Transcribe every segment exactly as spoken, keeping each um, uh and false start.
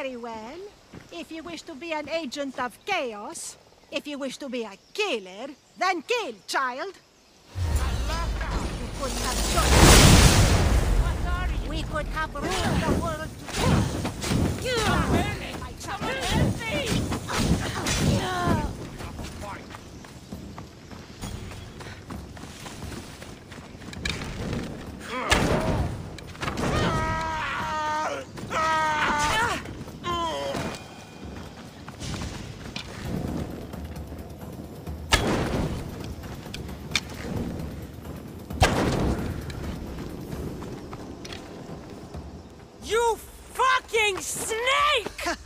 Very well. If you wish to be an agent of chaos, if you wish to be a killer, then kill, child. You could have choice. What are you? We could have ruled the world together. Someone help me! You fucking snake!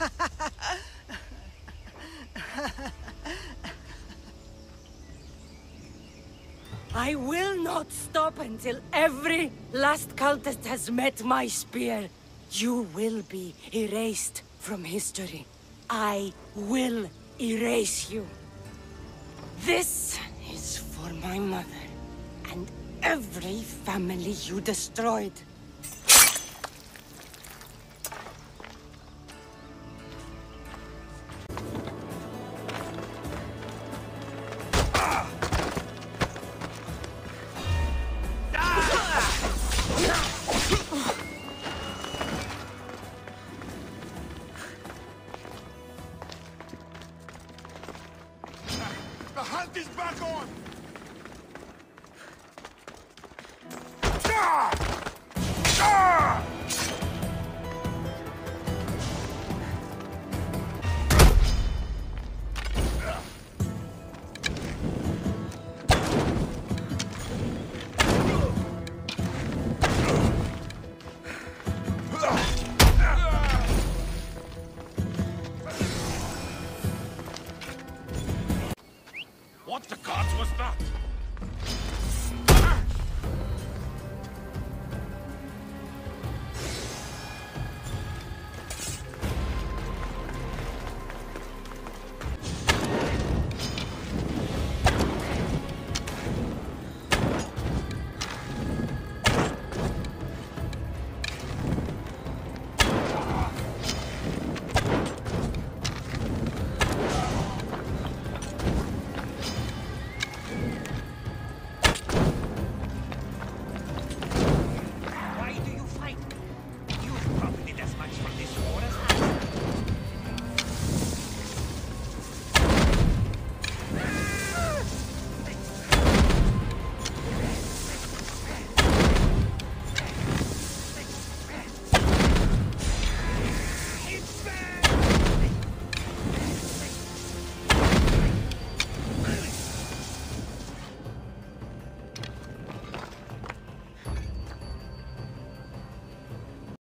I will not stop until every last cultist has met my spear. You will be erased from history. I will erase you. This is for my mother and every family you destroyed.